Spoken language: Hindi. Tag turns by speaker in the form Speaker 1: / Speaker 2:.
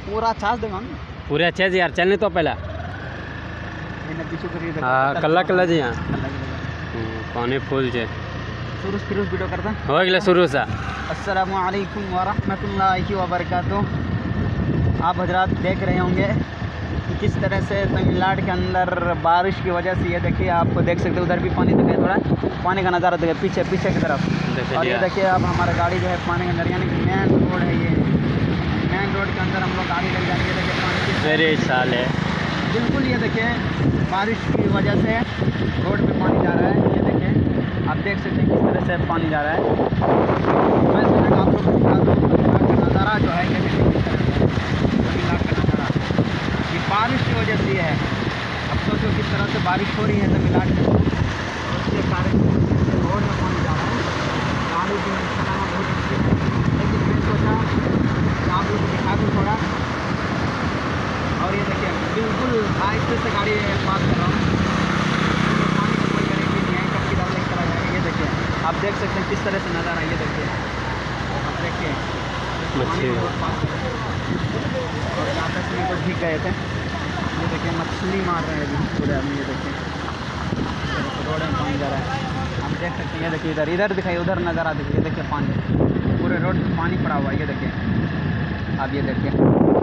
Speaker 1: पूरा छाछ देखो
Speaker 2: पूरे अच्छे से यार चलने तो पहला हाँ कल्ला कल्ला जी यहाँ पानी फूल है
Speaker 1: शुरू वीडियो करता
Speaker 2: हो गया शुरू से।
Speaker 1: अस्सलामु अलैकुम व रहमतुल्लाहि व बरकातुहू। आप हजरात देख रहे होंगे कि किस तरह से तमिलनाडु के अंदर बारिश की वजह से ये देखिए आप देख सकते हैं उधर भी पानी दिखे थोड़ा पानी का नज़ारा देखिए पीछे की तरफ। और ये देखिए अब हमारा गाड़ी जो है पानी के अंदर यानी कि मेन रोड है ये मेन रोड के अंदर हम लोग गाड़ी लग जाएंगे। देखिए पानी
Speaker 2: मेरे साल है
Speaker 1: बिल्कुल ये देखिए बारिश की वजह से रोड पे पानी जा रहा है। ये देखिए आप देख सकते हैं किस तरह से पानी जा रहा है। मैं सोचा आप लोग दिखा दूँ नज़ारा जो है ये देखिए तमिलनाडु का नज़ारा ये बारिश की वजह से है। अब सोचो किस तरह से बारिश हो रही है तमिलनाडु में उसके कारण रोड में पानी जा रहा है। गाड़ी भी चलाना बहुत मुश्किल है लेकिन मैं सोचा आप लोग दिखा दूँ थोड़ा। और ये देखिए बिल्कुल आहिस्ते से गाड़ी पास कर रहा हूँ पानी का कोई गारंटी नहीं है कब किधर लेकर चला जाएगा। ये देखिए आप देख सकते हैं किस तरह से नज़ारा ये देखिए आप देखिए
Speaker 2: मच्छी
Speaker 1: और यहाँ तक में कुछ भीग गए थे। ये देखिए मछली मार रहे हैं अभी पूरे आदमी। ये देखिए रोड में पानी जा रहा है आप देख सकते हैं। ये देखिए इधर दिखाइए उधर नज़ारा देखिए। ये देखिए पानी पूरे रोड में पानी पड़ा हुआ है। ये देखिए आप ये देखिए